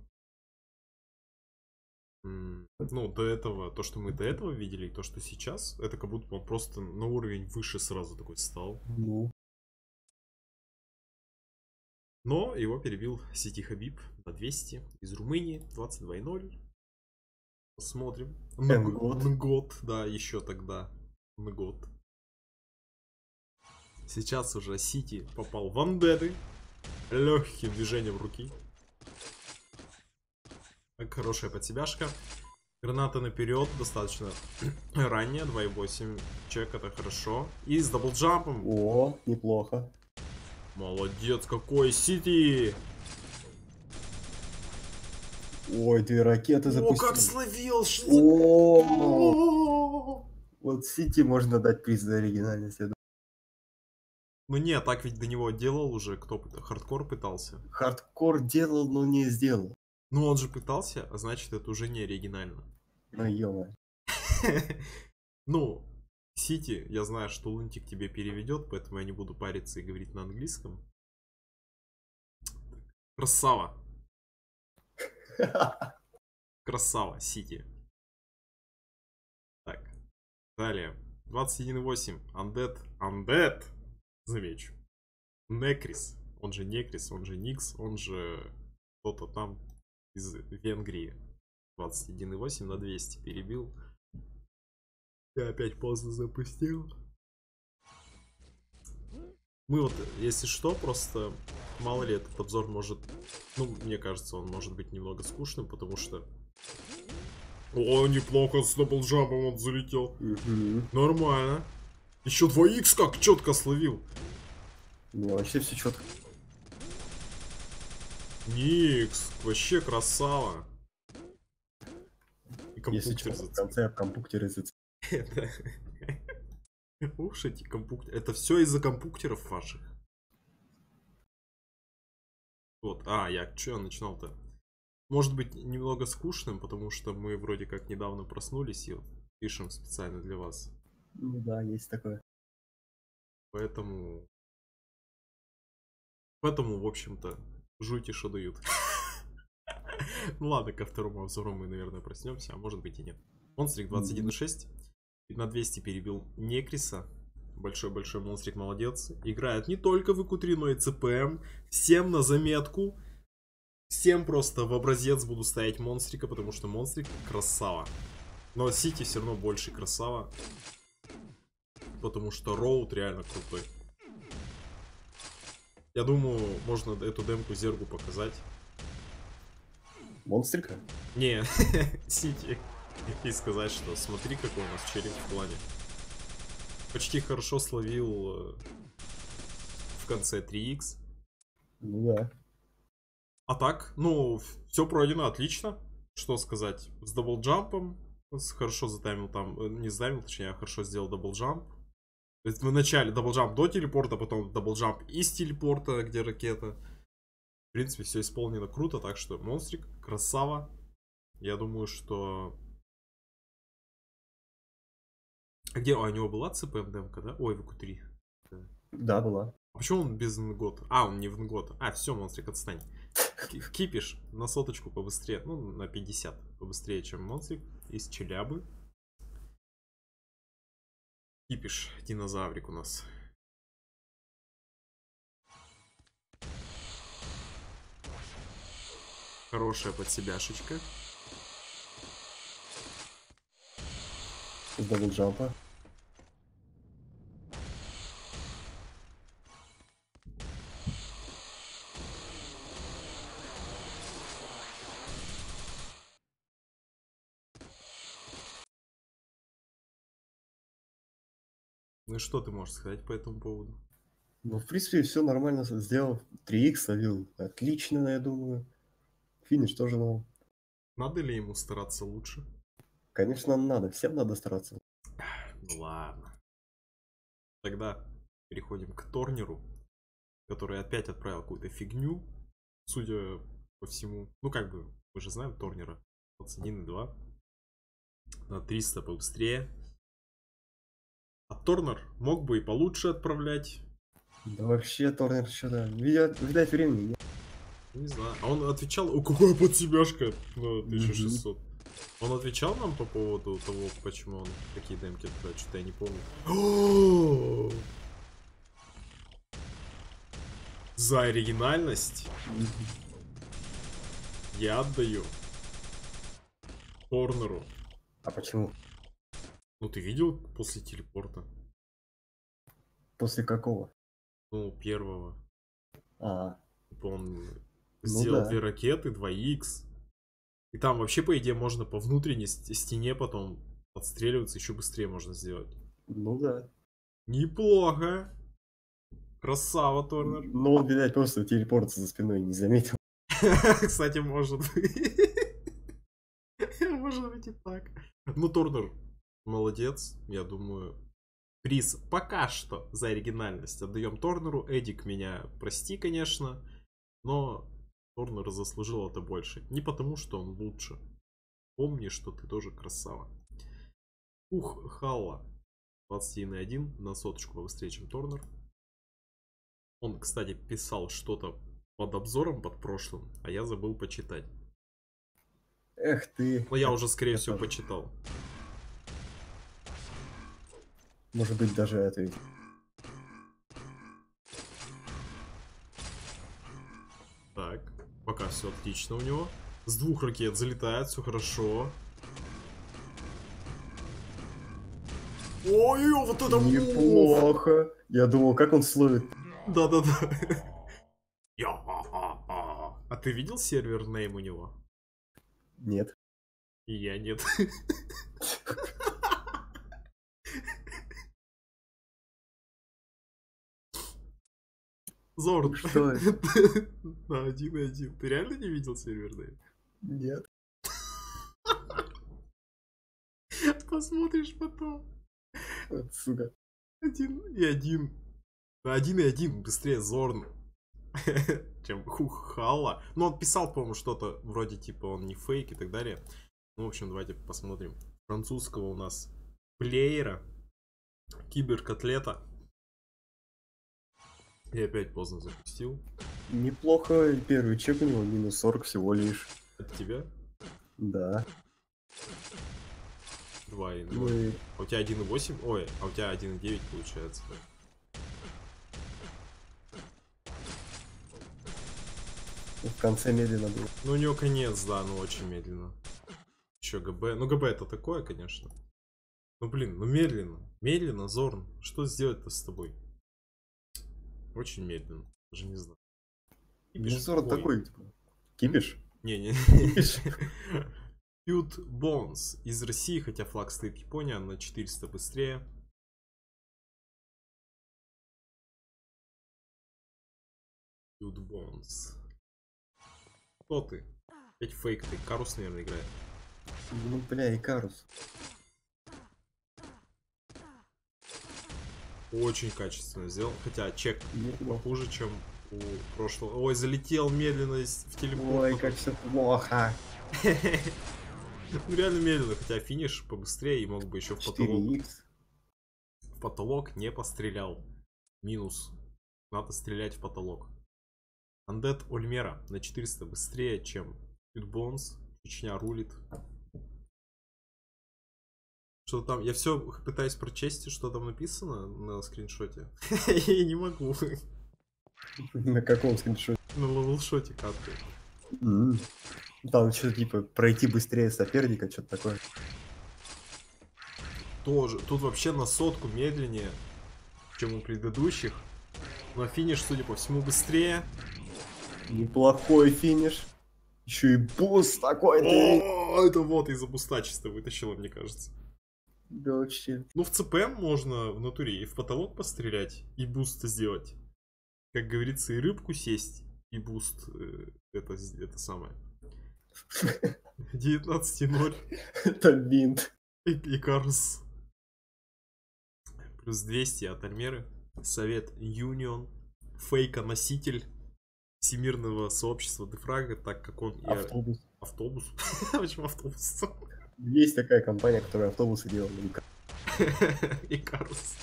м, Ну, до этого, то, что мы до этого видели, и то, что сейчас, это как будто он просто на уровень выше сразу такой стал. Ну, Но его перебил Сити Хабиб на двести из Румынии, двадцать два ноль. Посмотрим. Нгот. Нгот, да, еще тогда. Нгот. Сейчас уже Сити попал в андеды. Легким движением руки. Так, хорошая подсебяшка. Граната наперед, достаточно ранняя, два и восемь. Чек, это хорошо. И с даблджампом. О, неплохо. Молодец, какой Сити! Ой, две ракеты запустил. О, как словил! О, вот Сити можно дать приз за оригинальность, я думаю. Ну не, так ведь до него делал уже кто-то. Хардкор пытался. Хардкор делал, но не сделал. Ну он же пытался, а значит это уже не оригинально. Ну ё-моё. Ну, Сити, я знаю, что Лунтик тебе переведет, поэтому я не буду париться и говорить на английском. Красава. Красава, Сити. Так, далее. двадцать один и восемь. Undead. Undead. Замечу. Некрис. Он же Некрис, он же Никс, он же кто-то там из Венгрии. двадцать один и восемь на двести перебил. Я опять поздно запустил. Мы вот, если что, просто мало ли этот обзор может... Ну, мне кажется, он может быть немного скучным, потому что... О, неплохо, с даблджампом он залетел. Угу. Нормально. Еще два икс как четко словил. Ну, вообще все четко. Никс, вообще красава. И Если что, в конце компьютеры зацепил. Уж эти компьютеры. Это все из-за компьютеров ваших. Вот. А, я что я начинал-то? Может быть немного скучным, потому что мы вроде как недавно проснулись и вот пишем специально для вас. Ну да, есть такое. Поэтому... Поэтому, в общем-то, жуйте, что дают. Ну ладно, ко второму обзору мы, наверное, проснемся, а может быть и нет. Монстрик двадцать один и шесть. На двести перебил Некриса. Большой-большой монстрик, молодец. Играет не только в ИК три, но и ЦПМ. Всем на заметку. Всем просто в образец буду ставить монстрика, потому что монстрик красава. Но Сити все равно больше красава. Потому что Роуд реально крутой. Я думаю, можно эту демку Зергу показать. Монстрика? Не, Сити. И сказать, что смотри, какой у нас челик в плане. Почти хорошо словил в конце три икс. Ну да. А так, ну, все пройдено отлично. Что сказать, с даблджампом. Хорошо затаймил там, не затаймил, точнее, хорошо сделал даблджамп. То есть в начале даблджамп до телепорта, потом даблджамп из телепорта, где ракета. В принципе, все исполнено круто, так что монстрик, красава. Я думаю, что... А где у него была ЦПМ демка, да? Ой, в ИК три. Да, была. А почему он без нгота? А, он не в нгота. А, все, монстрик, отстань. Кипиш на соточку побыстрее. Ну, на пятьдесят побыстрее, чем монстрик из Челябы. Кипиш, динозаврик у нас. Хорошая подсебяшечка. С даблджампа. Ну и что ты можешь сказать по этому поводу? Ну, в принципе, все нормально сделал. три икс словил. Отлично, я думаю. Финиш тоже дал. Надо ли ему стараться лучше? Конечно, надо. Всем надо стараться. Ну ладно. Тогда переходим к Торнеру, который опять отправил какую-то фигню, судя по всему. Ну, как бы, мы же знаем Торнера. двадцать один и два. На триста побыстрее. А Торнер мог бы и получше отправлять. Да вообще, Торнер что-то... Видать, видать, времени нет. Не знаю. А он отвечал... О, какая подсебяшка на тысяча шестьсот. Он отвечал нам по поводу того, почему он такие демки отправляет. Что-то я не помню. За оригинальность я отдаю. Торнеру. А почему? Ну ты видел после телепорта? После какого? Ну, первого. А, Типа он ну сделал да. две ракеты, два икс. И там вообще, по идее, можно по внутренней ст- стене потом отстреливаться, еще быстрее можно сделать. Ну да. Неплохо. Красава, Торнер. Ну он, видать, просто телепорт за спиной не заметил. Кстати, может быть. Может быть и так. Ну, Торнер молодец, я думаю. Приз пока что за оригинальность отдаем Торнеру. Эдик, меня прости, конечно, но Торнер заслужил это больше. Не потому, что он лучше. Помни, что ты тоже красава. Ух, Халла. двадцать один и один на соточку побыстрее, чем Торнер. Он, кстати, писал что-то под обзором, под прошлым, а я забыл почитать. Эх ты. Но я уже, скорее Я всего, тоже. почитал. Может быть, даже это ведь. Так, пока все отлично у него. С двух ракет залетает, все хорошо. Ой, вот это мув! Неплохо. Я думал, как он словит. Да-да-да. А ты видел сервер нейм у него? Нет. И я нет. Зорн. Что это? На один и один. Ты реально не видел сервер нейм? Нет. Посмотришь потом. Вот, сука. Один и один. На один и один быстрее Зорн, чем Хухала. Ну, он писал, по-моему, что-то вроде типа он не фейк и так далее. Ну, в общем, давайте посмотрим. Французского у нас плеера. Киберкотлета. Я опять поздно запустил. Неплохо. Первый чек у него минус сорок всего лишь. От тебя? Да. два и Ну ноль. и А у тебя один и восемь? Ой, а у тебя один и девять получается. в конце медленно было. Ну, у него конец, да, но очень медленно. Еще ГБ. Ну, ГБ это такое, конечно. Ну, блин, ну медленно. Медленно, Зорн. Что сделать-то с тобой? Очень медленно. Даже не знаю. Ну, Зорн такой, типа. Кипиш? Не-не. Кипиш? Пют Бонс из России, хотя флаг стоит Япония, на четыреста быстрее. Пют Бонс. Кто ты? Опять фейк, ты Карус, наверное, играет. Ну, бля, Икарус. Очень качественно сделал. Хотя чек Неплохо. похуже, чем у прошлого. Ой, залетел медленно в телепорт. Ой, как все плохо. Ну реально медленно, хотя финиш побыстрее и мог бы еще в потолок. четыре икс. В потолок не пострелял. Минус. Надо стрелять в потолок. Undead Ольмера на четыреста быстрее, чем Питбонс. Чечня рулит. Что там? Я все пытаюсь прочесть, что там написано на скриншоте. Я не могу. На каком скриншоте? На левелшоте капает. М. Там что-то типа пройти быстрее соперника, что-то такое. Тоже. Тут вообще на сотку медленнее, чем у предыдущих. Но финиш, судя по всему, быстрее. Неплохой финиш. Еще и буст такой. Ты... О, это вот из-за буста чисто вытащило, мне кажется. Да вообще. Ну, в ЦПМ можно в натуре и в потолок пострелять, и буст сделать. Как говорится, и рыбку сесть, и буст. э, Это, это самое. девятнадцать ноль. Это бинт. И, и Карус. Плюс двести от Альмеры. Совет Юнион. Фейка-носитель всемирного сообщества Дефрага, так как он и... Автобус. Автобус? Почему автобус? Есть такая компания, которая автобусы делала. Икарус.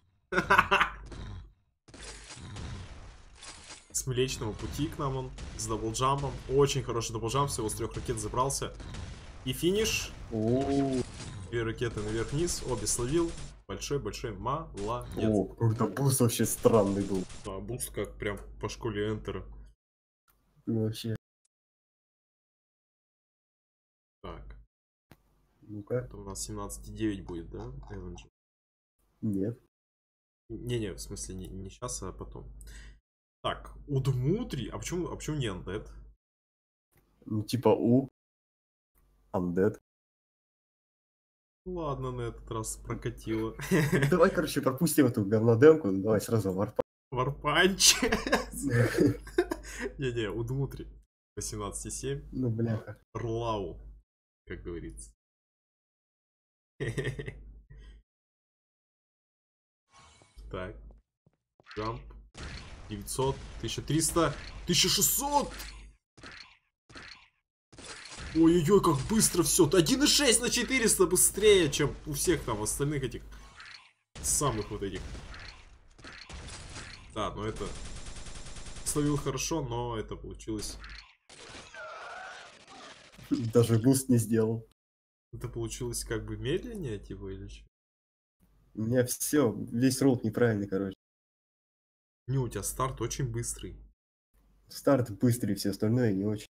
С Млечного пути к нам он. С даблджампом. Очень хороший даблджамп. Всего с трех ракет забрался. И финиш. О, Две ракеты наверх-вниз. Обе словил. Большой-большой молодец. О, какой-то буст вообще странный был. А, буст как прям по школе Энтера. Вообще. Так. Ну-ка. Это у нас семнадцать и девять будет, да? Эвенджер. Нет. Не-не, в смысле, не, не сейчас, а потом. Так, Удмутрий. А почему, а почему не Undead? Ну, типа У. Undead. Ладно, на этот раз прокатило. Давай, короче, пропустим эту говнодемку. Давай сразу варпа. Варпанч. Не-не, Удмутрий. восемнадцать и семь. Ну, бляха. Рлау, как говорится. Так. Джамп. девятьсот, тысяча триста, тысяча шестьсот. Ой-ой-ой, как быстро все. один и шесть на четыреста быстрее, чем у всех там остальных этих самых вот этих. Да, но это словил хорошо, но это получилось. Даже буст не сделал. Это получилось как бы медленнее, типа, или что? У меня все, весь ролл неправильный, короче. Не, у тебя старт очень быстрый. Старт быстрый, все остальное не очень.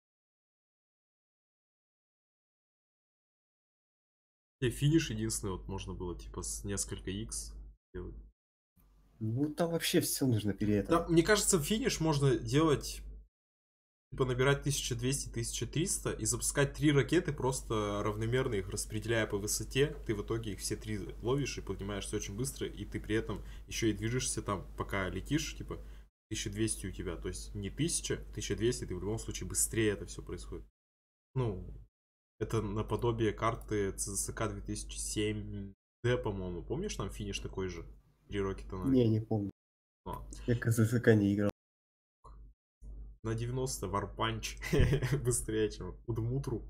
И финиш единственный, вот можно было типа с несколько икс делать. Ну, там вообще все нужно перед Да, мне кажется, финиш можно делать, типа набирать тысяча двести — тысяча триста и запускать три ракеты, просто равномерно их распределяя по высоте. Ты в итоге их все три ловишь и поднимаешься очень быстро, и ты при этом еще и движешься там, пока летишь, типа тысяча двести у тебя. То есть не тысяча, тысяча двести, ты в любом случае быстрее это все происходит. Ну, это наподобие карты си эс кей две тысячи семь дэ, по-моему. Помнишь, там финиш такой же? Три рокета на... Не, не помню. А. Я к ЗСК не играл. На девяносто варпанч быстрее, чем Удмутру.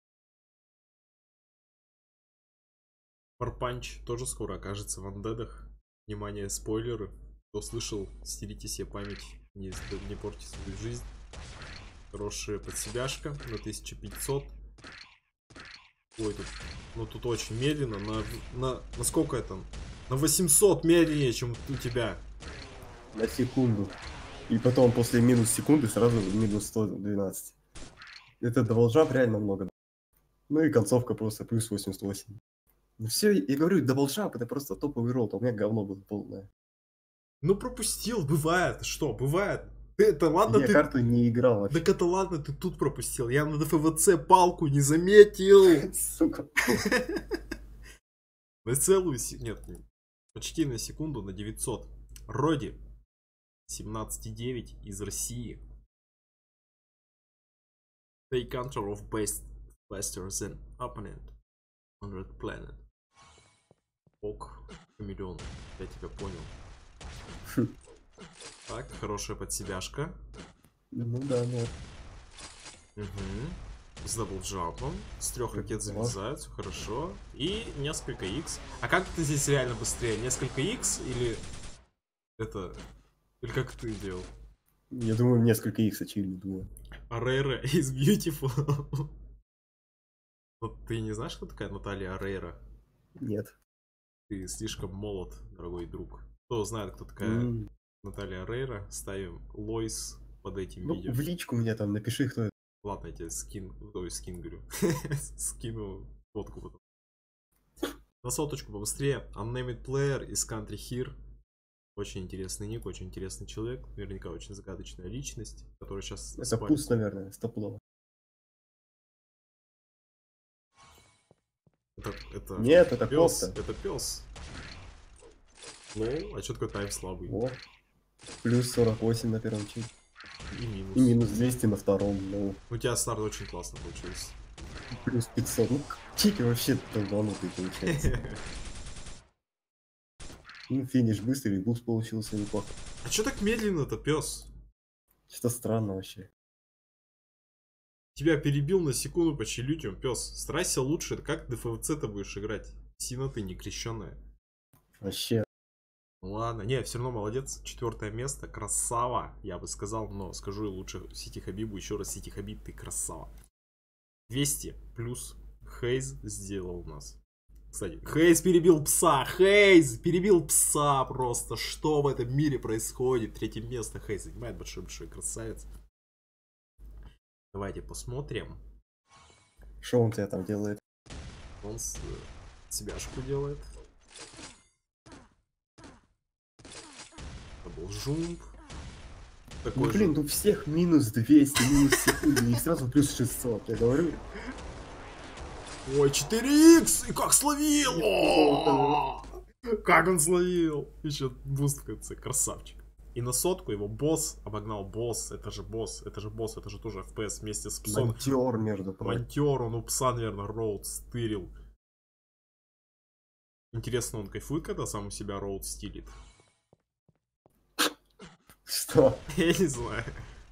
Варпанч тоже скоро окажется в андедах. Внимание, спойлеры. Кто слышал, стерите себе память, не, не портите свою жизнь. Хорошая подсебяшка на тысяча пятьсот. Ой, тут, ну тут очень медленно. На, на, на сколько это? На восемьсот медленнее, чем у тебя. На секунду. И потом после минус секунды сразу минус сто двенадцать. Это даблджамп реально много. Ну и концовка просто плюс восемьдесят восемь. Ну все, я говорю, даблджамп это просто топовый ролл, а у меня говно было полное. Ну пропустил, бывает. Что, бывает? Ты, это ладно, я ты... карту не играл вообще. Так это ладно, ты тут пропустил. Я на ДФВЦ палку не заметил. Сука. На целую... Нет, почти на секунду, на девятьсот. Роди. семнадцать и девять из России. Take control of base faster than opponent on red planet. Ок, хамелеон, я тебя понял. Так, хорошая подсебяшка. Ну да, ну. Угу. С даблджампом. С трех ракет залезают, все хорошо. И несколько икс. А как ты здесь реально быстрее? Несколько икс или это... Или как ты делал? Я думаю, несколько икс очевидно думаю. Арейра is beautiful. Вот ты не знаешь, кто такая Наталья Арейра? Нет. Ты слишком молод, дорогой друг. Кто знает, кто такая mm. Наталья Арейра, ставим лойс под этим ну, видео. В личку мне там напиши, кто это. Ладно, я тебе скин, ой, скин говорю. Скину фотку потом. На соточку побыстрее. Unnamed Player из Country Here. Очень интересный ник, очень интересный человек. Наверняка очень загадочная личность, которая сейчас... Это пуст, наверное, стопудово. Это, это... Нет, это пес. кофта. Это пес. Лол, а что такое тайм слабый? О, плюс сорок восемь на первом чеке. И минус. И минус двести на втором. Ну. У тебя старт очень классно получился. Плюс пятьсот. Ну, чики вообще долбанутые получается. Ну, финиш быстрый, буст получился неплохо. А чё так медленно-то, пес? Что странно вообще. Тебя перебил на секунду по челютям, пес. Старайся лучше, как ДФВЦ-то будешь играть. Сина ты не крещенная. Вообще. Ладно, не, все равно молодец. Четвертое место, красава, я бы сказал, но скажу лучше Сити Хабибу еще раз, Сити Хабиб, ты красава. двести плюс Хейз сделал у нас. Кстати, Хейз перебил пса, Хейз перебил пса просто. Что в этом мире происходит? Третье место Хейз занимает, большой-большой красавец. Давайте посмотрим. Что он тебя там делает? Он с... себяшку делает. Это был жумп. Такой Ну блин, же... у всех минус двести, минус секунды, и сразу плюс шестьсот, я говорю. Ой, четыре икс! И как словил! О! Как он словил! Еще буст в конце, красавчик. И на сотку его босс обогнал. Босс, это же босс, это же босс, это же тоже эф пи эс вместе с псом. Монтер, между прочим. Монтер, он у пса, наверное, роуд стырил. Интересно, он кайфует, когда сам у себя роуд стилит? Что? Я не знаю.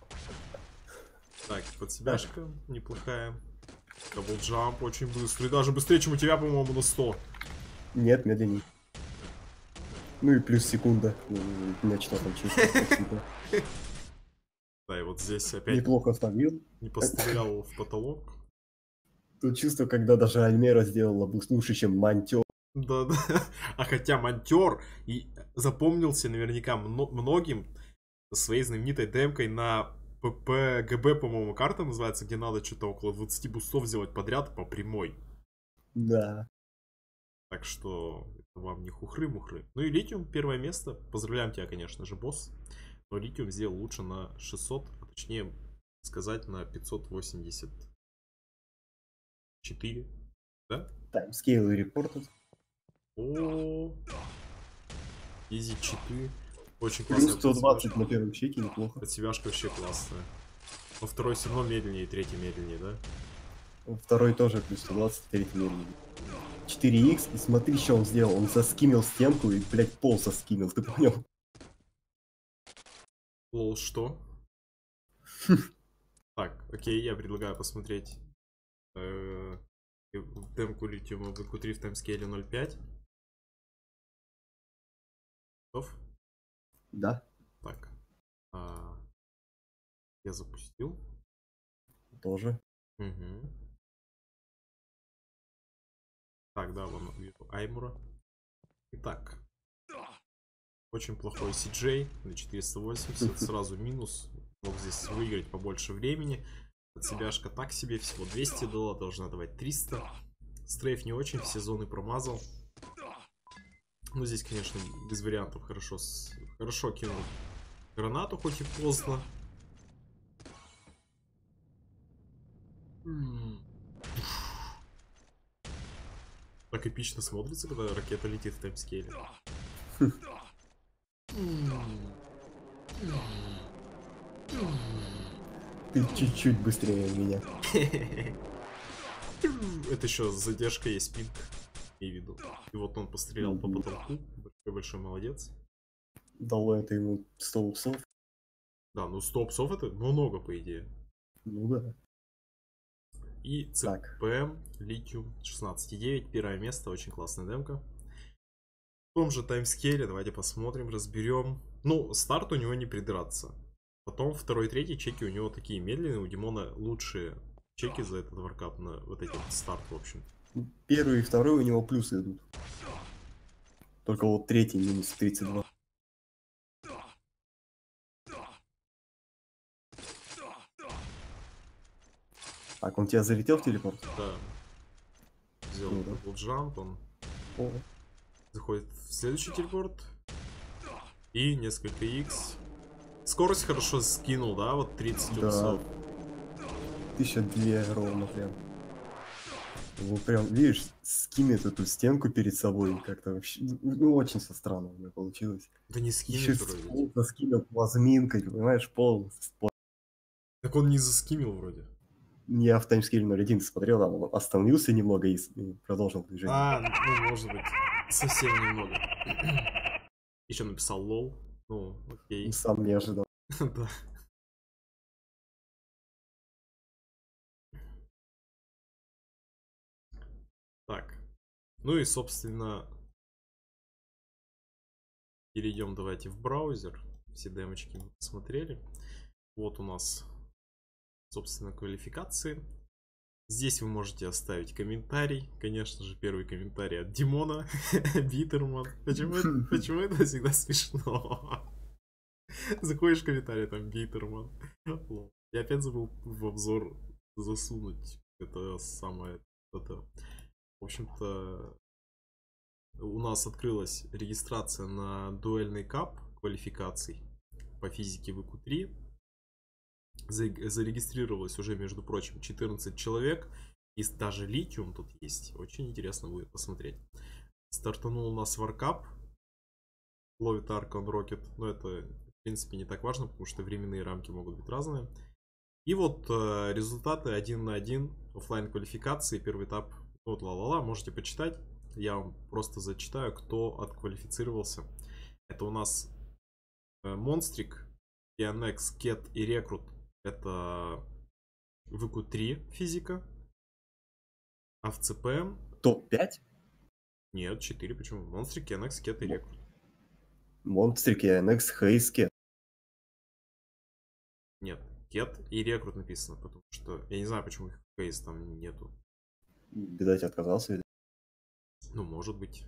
Так, под себяшка неплохая. Даблджамп очень быстрый. Даже быстрее, чем у тебя, по-моему, на сто. Нет, медленнее. Ну и плюс секунда. У меня что там чисто. Да, и вот здесь опять Неплохо словил. не пострелял в потолок. Тут чувство, когда даже Альмера сделала бы лучше, чем Монтер. Да, да. А хотя Монтер и запомнился наверняка многим своей знаменитой демкой на пэ пэ гэ бэ, по-моему, карта называется, где надо что-то около двадцати бустов сделать подряд по прямой. Да. Так что это вам не хухры-мухры. Ну и Литиум первое место. Поздравляем тебя, конечно же, босс. Но Литиум сделал лучше на шестьсот, а точнее сказать на пятьсот восемьдесят четыре. Да? Таймскейл и репорты. О, Изи четыре. Очень Плюс классно. сто двадцать на первом чеке, неплохо. Подсевяшка вообще классная. Но второй все равно медленнее, третий медленнее, да? Второй тоже плюс сто двадцать, третий медленнее. четыре икс, и смотри, что он сделал. Он соскимил стенку и, блядь, пол соскимил, ты понял? Лол, что? Так, окей, я предлагаю посмотреть э, демку литиума ви ку три в таймскейле ноль пять. Готов? Да. Так. А, я запустил. Тоже. Угу. Так, да, вон вижу Аймура. Итак. Очень плохой си джей на четыреста восемьдесят. Сразу минус. Мог здесь выиграть побольше времени. Подсебяшка так себе. Всего двести дала. Должна давать триста. Стрейф не очень. Все зоны промазал. Ну, здесь, конечно, без вариантов. Хорошо, с... хорошо кинул гранату, хоть и поздно. Так эпично смотрится, когда ракета летит в таймскейле. Ты чуть-чуть быстрее меня. Это еще задержка есть, пинг. И виду. И вот он пострелял по потолку. Большой большой молодец. Дало это ему сто упсов. Да, ну сто упсов это много, по идее. Ну да. И цэ пэ эм Литиум шестнадцать и девять. Первое место. Очень классная демка. В том же таймскейле. Давайте посмотрим, разберем. Ну, старт у него не придраться. Потом второй и третий чеки у него такие медленные. У Димона лучшие чеки за этот варкап на вот эти вот старт, в общем. Первый и второй у него плюсы идут. Только вот третий минус тридцать два. Так, он тебя залетел в телепорт? Да. Сделал Ну, да. даблджамп, он О. заходит в следующий телепорт. И несколько икс. Скорость хорошо скинул, да? Вот тридцать Да. упсов. тысяча две ровно прям. Ну прям, видишь, скинет эту стенку перед собой. Как-то вообще, ну очень со странно у меня получилось. Да не Еще скинет вроде. заскинул плазминкой, понимаешь, полностью. Так он не заскимил вроде. Я в таймскейле ноль один смотрел, там он остановился немного и продолжил движение. А, ну может быть. Совсем немного. Еще написал лол. Ну, окей. Сам не ожидал. Да. Так. Ну и, собственно, перейдем давайте в браузер. Все демочки мы посмотрели. Вот у нас, собственно, квалификации. Здесь вы можете оставить комментарий. Конечно же, первый комментарий от Димона. Битерман. Почему, это- почему это всегда смешно? Заходишь в комментарий, там Битерман. Я опять забыл в обзор засунуть это самое. Это В общем-то, у нас открылась регистрация на дуэльный кап квалификаций по физике вэ ку три. Зарегистрировалось уже, между прочим, четырнадцать человек. И даже литиум тут есть. Очень интересно будет посмотреть. Стартанул у нас варкап. Ловит Archon Rocket. Но это, в принципе, не так важно, потому что временные рамки могут быть разные. И вот э, результаты один на один оффлайн квалификации. Первый этап. Вот ла-ла-ла. Можете почитать. Я вам просто зачитаю, кто отквалифицировался. Это у нас э, Монстрик, Ионекс, Кет и Рекрут. Это вэ ку три физика. А в цэ пэ эм... топ пять? Нет, четыре. Почему? Монстрик, Ионекс, Кет и Рекрут. Монстрик, Ионекс, Хейс, Кет. Нет, Кет и Рекрут написано, потому что я не знаю, почему их Хейс там нету. Видать, отказался, видать. Ну, может быть.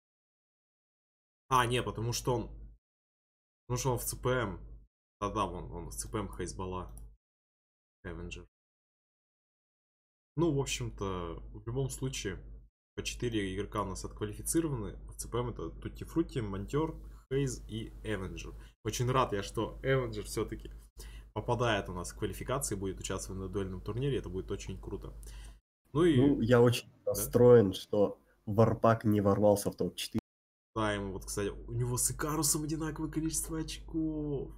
А, нет, потому что он... Потому что он в цэ пэ эм. Да-да, вон, он в цэ пэ эм Хейсбала. Эвенджер. Ну, в общем-то, в любом случае, по четыре игрока у нас отквалифицированы. В цэ пэ эм это Тутти Фрути, Монтер, Хейз и Эвенджер. Очень рад я, что Эвенджер все-таки попадает у нас в квалификации, будет участвовать на дуэльном турнире. Это будет очень круто. Ну и... Ну, я очень да? расстроен, что Варпак не ворвался в топ четыре. Да, ему вот, кстати, у него с Икарусом одинаковое количество очков.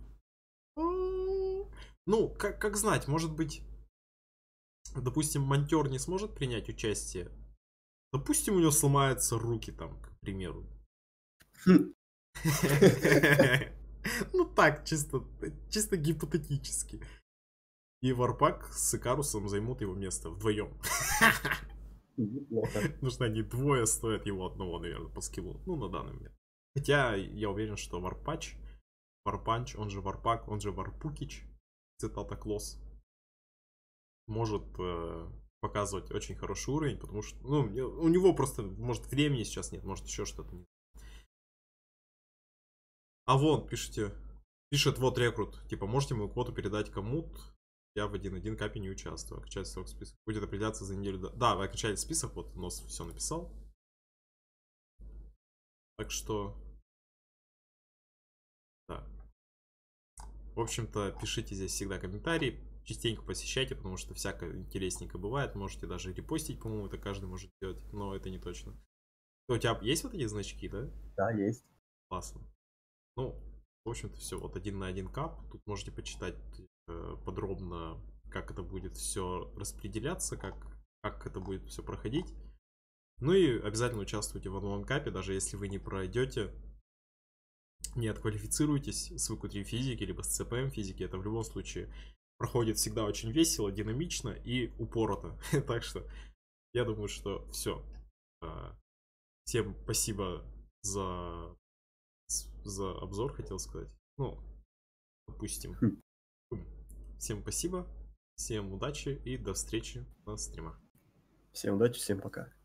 Ну, как, как знать, может быть, допустим, Монтер не сможет принять участие. Допустим, у него сломаются руки там, к примеру. Ну так, чисто, чисто гипотетически. И Варпак с Икарусом займут его место вдвоем. Потому что они двое стоят его одного, наверное, по скиллу. Ну, на данный момент. Хотя я уверен, что Варпач, Варпанч, он же Варпак, он же Варпукич, цитата Клосс, может э, показывать очень хороший уровень, потому что, ну, у него просто, может, времени сейчас нет, может, еще что-то нет. А вон, пишите, пишет вот Рекрут, типа, можете мою квоту передать кому-то? Я в один один капе не участвую. Окончательный срок списка будет определяться за неделю. Да, вы окончали список, вот Нос все написал. Так что... Да. В общем-то, пишите здесь всегда комментарии. Частенько посещайте, потому что всякое интересненько бывает. Можете даже репостить, по-моему, это каждый может делать. Но это не точно. У тебя есть вот эти значки, да? Да, есть. Классно. Ну, в общем-то, все. Вот один на один кап. Тут можете почитать э, подробно, как это будет все распределяться, как, как это будет все проходить. Ну и обязательно участвуйте в новом капе, даже если вы не пройдете, не отквалифицируетесь с вэ ку три физики, либо с цэ пэ эм физики. Это в любом случае проходит всегда очень весело, динамично и упорото. Так что я думаю, что все. Всем спасибо за, за обзор, хотел сказать. Ну, допустим. Всем спасибо, всем удачи и до встречи на стримах. Всем удачи, всем пока.